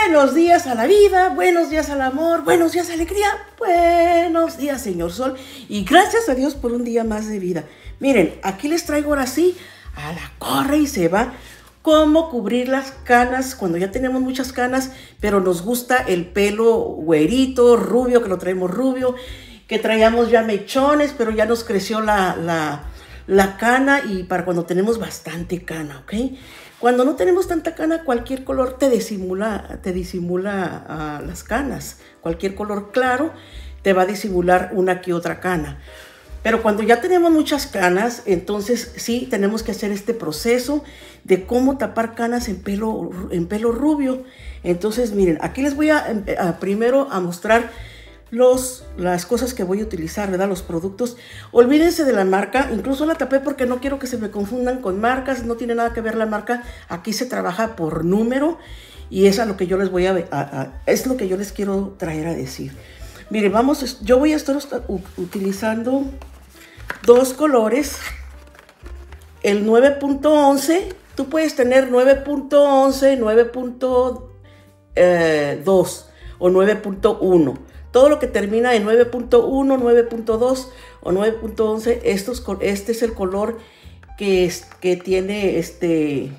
Buenos días a la vida, buenos días al amor, buenos días a la alegría, buenos días, señor Sol. Y gracias a Dios por un día más de vida. Miren, aquí les traigo ahora sí, a la corre y se va, cómo cubrir las canas cuando ya tenemos muchas canas, pero nos gusta el pelo güerito, rubio, que lo traemos rubio, que traíamos ya mechones, pero ya nos creció la cana y para cuando tenemos bastante cana, ¿ok? Cuando no tenemos tanta cana, cualquier color te disimula las canas. Cualquier color claro te va a disimular una que otra cana. Pero cuando ya tenemos muchas canas, entonces sí tenemos que hacer este proceso de cómo tapar canas en pelo rubio. Entonces miren, aquí les voy a primero a mostrar las cosas que voy a utilizar, ¿verdad? Los productos. Olvídense de la marca, incluso la tapé porque no quiero que se me confundan con marcas, no tiene nada que ver la marca. Aquí se trabaja por número y es a lo que yo les voy es lo que yo les quiero traer a decir. Miren, yo voy a estar utilizando dos colores. El 9.11, tú puedes tener 9.11, 9.2 o 9.1. Todo lo que termina en 9.1, 9.2 o 9.11, este es el color que tiene este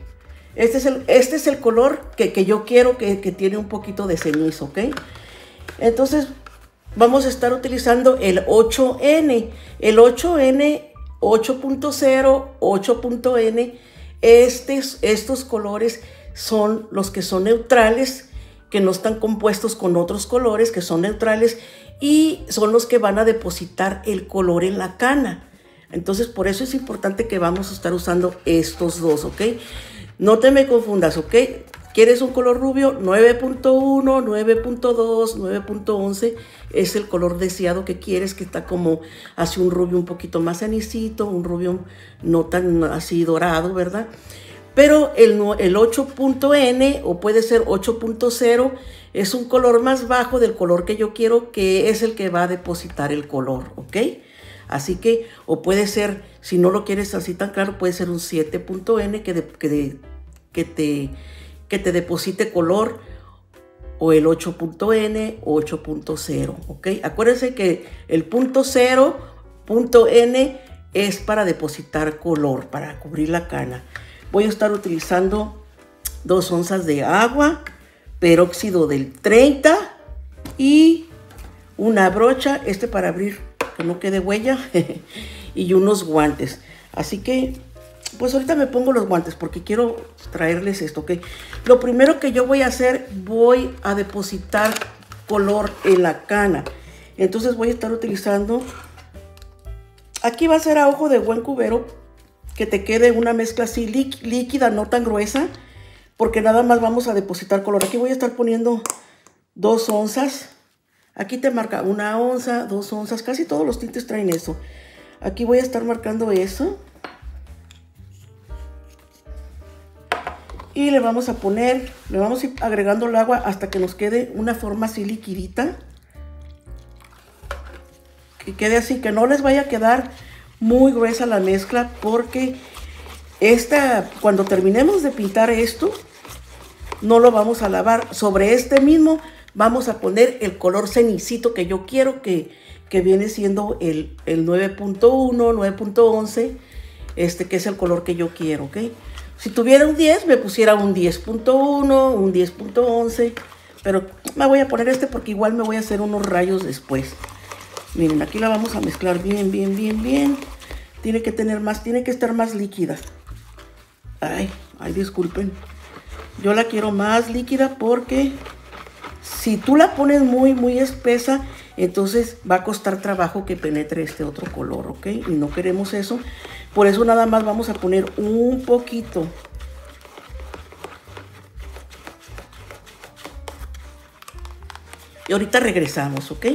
es el color que yo quiero que tiene un poquito de cenizo, ¿ok? Entonces vamos a estar utilizando el 8N, el 8N, 8.0, 8.N. Estos colores son los que son neutrales, que no están compuestos con otros colores, que son neutrales y son los que van a depositar el color en la cana. Entonces, por eso es importante que vamos a estar usando estos dos, ¿ok? No te me confundas, ¿ok? ¿Quieres un color rubio? 9.1, 9.2, 9.11 es el color deseado que quieres, que está como hace un rubio un poquito más anisito, un rubio no tan así dorado, ¿verdad? Pero el 8.N o puede ser 8.0 es un color más bajo del color que yo quiero, que es el que va a depositar el color, ¿ok? Así que, o puede ser, si no lo quieres así tan claro, puede ser un 7.N que te deposite color, o el 8.N o 8.0, ¿ok? Acuérdense que el punto 0.N es para depositar color, para cubrir la cana. Voy a estar utilizando 2 onzas de agua, peróxido del 30 y una brocha, para abrir que no quede huella, y unos guantes. Así que, pues ahorita me pongo los guantes porque quiero traerles esto, ¿ok? Lo primero que yo voy a hacer, voy a depositar color en la cana. Entonces voy a estar utilizando, aquí va a ser a ojo de buen cubero, que te quede una mezcla así líquida, no tan gruesa, porque nada más vamos a depositar color. Aquí voy a estar poniendo 2 onzas. Aquí te marca 1 onza, 2 onzas, casi todos los tintes traen eso. Aquí voy a estar marcando eso. Y le vamos a ir agregando el agua hasta que nos quede una forma así liquidita. Que quede así, que no les vaya a quedar muy gruesa la mezcla, porque cuando terminemos de pintar esto, no lo vamos a lavar. Sobre este mismo vamos a poner el color cenicito que yo quiero, que viene siendo el 9.1, 9.11, que es el color que yo quiero, ¿ok? Si tuviera un 10, me pusiera un 10.1, un 10.11, pero me voy a poner porque igual me voy a hacer unos rayos después. Miren, aquí la vamos a mezclar bien, bien, bien, bien. Tiene que estar más líquida. Ay, disculpen. Yo la quiero más líquida porque si tú la pones muy, muy espesa, entonces va a costar trabajo que penetre este otro color, ¿ok? Y no queremos eso. Por eso nada más vamos a poner un poquito. Y ahorita regresamos, ¿ok?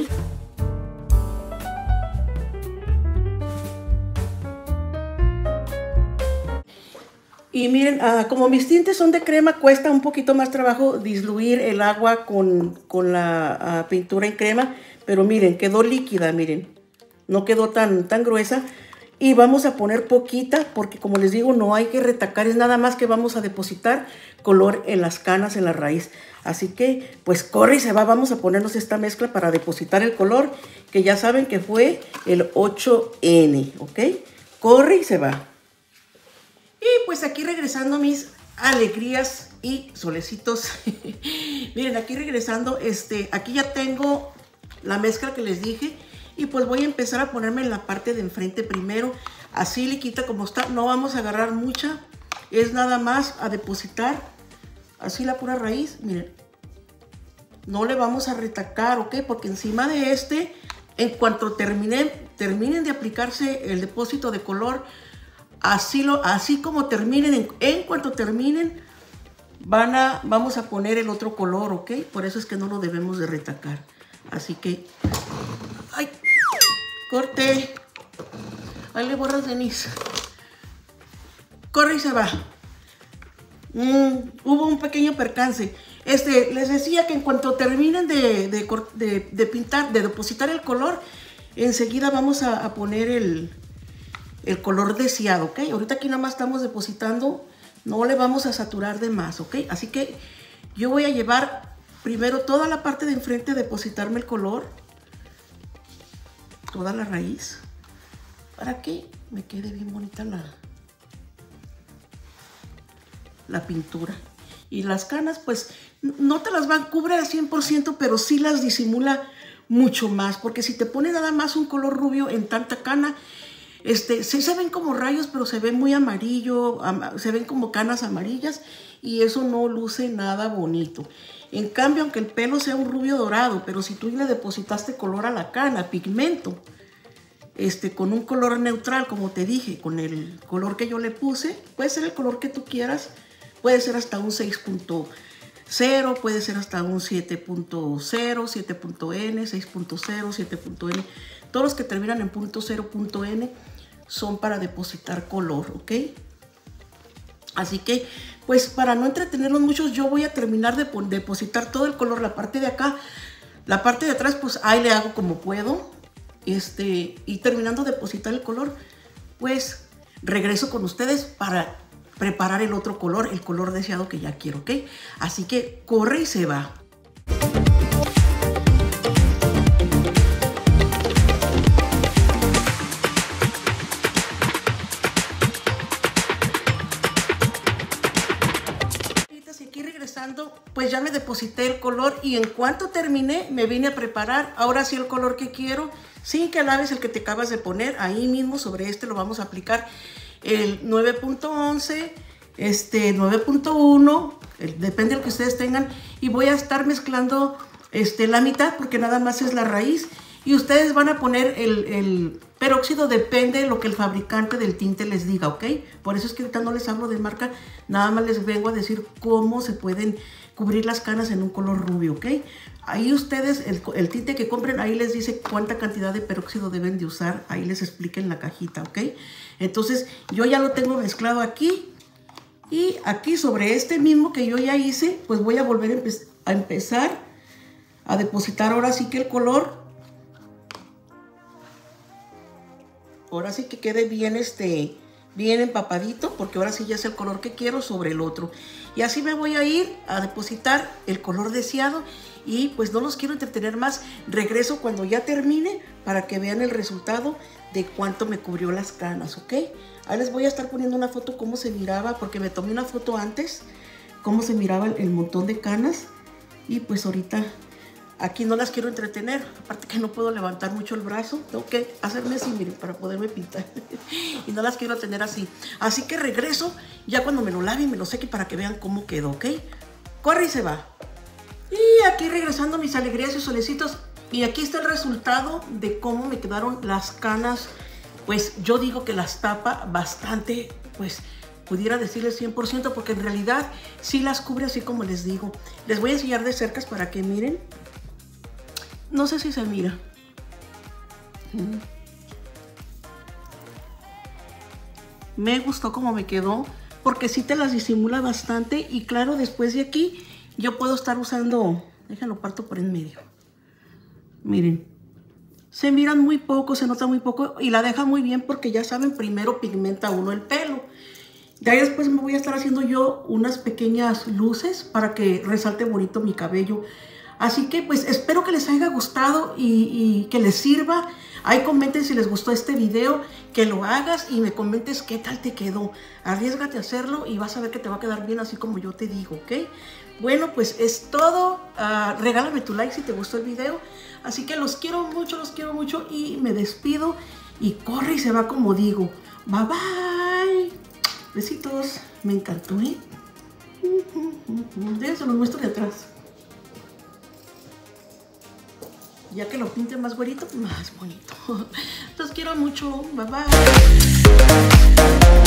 Y miren, como mis tintes son de crema, cuesta un poquito más trabajo diluir el agua con la pintura en crema. Pero miren, quedó líquida, miren. No quedó tan gruesa. Y vamos a poner poquita, porque como les digo, no hay que retacar, es nada más que vamos a depositar color en las canas, en la raíz. Así que, pues corre y se va, vamos a ponernos esta mezcla para depositar el color, que ya saben que fue el 8N, ¿ok? Corre y se va. Y pues aquí regresando mis alegrías y solecitos. Miren, aquí regresando, aquí ya tengo la mezcla que les dije. Y pues voy a empezar a ponerme en la parte de enfrente primero. Así liquita como está. No vamos a agarrar mucha. Es nada más a depositar. Así la pura raíz. Miren. No le vamos a retacar, ¿ok? Porque encima de en cuanto terminen de aplicarse el depósito de color, así como terminen, en cuanto terminen, vamos a poner el otro color, ¿ok? Por eso es que no lo debemos de retacar. Así que... ¡Ay! Corte. Ahí le borras, Denise. Corre y se va. Hubo un pequeño percance. Les decía que en cuanto terminen de pintar, de depositar el color, enseguida vamos a poner el color deseado, ¿ok? Ahorita aquí nada más estamos depositando, no le vamos a saturar de más, ¿ok? Así que yo voy a llevar primero toda la parte de enfrente a depositarme el color, toda la raíz, para que me quede bien bonita la pintura. Y las canas, pues, no te las van a cubrir al 100%, pero sí las disimula mucho más. Porque si te pones nada más un color rubio en tanta cana, sí se ven como rayos, pero se ve muy amarillo, se ven como canas amarillas y eso no luce nada bonito. En cambio, aunque el pelo sea un rubio dorado, pero si tú le depositaste color a la cana, pigmento, con un color neutral, como te dije, con el color que yo le puse, puede ser el color que tú quieras, puede ser hasta un 6.0, puede ser hasta un 7.0, 7.n, 6.0, 7.n. Todos los que terminan en .0, .n son para depositar color, ¿ok? Así que, pues para no entretenerlos muchos, yo voy a terminar de depositar todo el color, la parte de acá, la parte de atrás, pues ahí le hago como puedo. Y terminando de depositar el color, pues regreso con ustedes para preparar el otro color, el color deseado que ya quiero, ¿ok? Así que corre y se va. Aquí regresando, pues ya me deposité el color y en cuanto terminé me vine a preparar ahora sí el color que quiero, sin que laves el que te acabas de poner. Ahí mismo sobre lo vamos a aplicar el 9.11, 9.1, depende de lo que ustedes tengan, y voy a estar mezclando la mitad porque nada más es la raíz y ustedes van a poner el peróxido, depende de lo que el fabricante del tinte les diga, ¿ok? Por eso es que ahorita no les hablo de marca, nada más les vengo a decir cómo se pueden cubrir las canas en un color rubio, ¿ok? Ahí ustedes, el tinte que compren, ahí les dice cuánta cantidad de peróxido deben de usar, ahí les explica en la cajita, ¿ok? Entonces, yo ya lo tengo mezclado aquí, y aquí sobre mismo que yo ya hice, pues voy a volver a empezar a depositar ahora sí que el color. Ahora sí que quede bien, bien empapadito, porque ahora sí ya es el color que quiero sobre el otro. Y así me voy a ir a depositar el color deseado y pues no los quiero entretener más. Regreso cuando ya termine para que vean el resultado de cuánto me cubrió las canas, ¿ok? Ahí les voy a estar poniendo una foto cómo se miraba, porque me tomé una foto antes, cómo se miraba el montón de canas. Y pues ahorita aquí no las quiero entretener, aparte que no puedo levantar mucho el brazo, tengo que hacerme así, miren, para poderme pintar. Y no las quiero tener así. Así que regreso ya cuando me lo lave y me lo seque para que vean cómo quedó, ¿ok? Corre y se va. Y aquí regresando mis alegrías y solecitos. Y aquí está el resultado de cómo me quedaron las canas. Pues yo digo que las tapa bastante, pues pudiera decirle 100%, porque en realidad sí las cubre así como les digo. Les voy a enseñar de cerca para que miren. No sé si se mira. Me gustó cómo me quedó, porque sí te las disimula bastante. Y claro, después de aquí yo puedo estar usando, déjenlo parto por en medio. Miren, se miran muy poco, se nota muy poco y la deja muy bien porque ya saben, primero pigmenta uno el pelo. De ahí después me voy a estar haciendo yo unas pequeñas luces para que resalte bonito mi cabello. Así que pues espero que les haya gustado y que les sirva. Ahí comenten si les gustó este video, que lo hagas y me comentes qué tal te quedó. Arriésgate a hacerlo y vas a ver que te va a quedar bien así como yo te digo, ¿ok? Bueno, pues es todo. Regálame tu like si te gustó el video. Así que los quiero mucho y me despido y corre y se va como digo. Bye bye. Besitos. Me encantó, ¿eh? Se los muestro de atrás. Ya que lo pinte más güerito, más bonito. Los quiero mucho. Bye bye.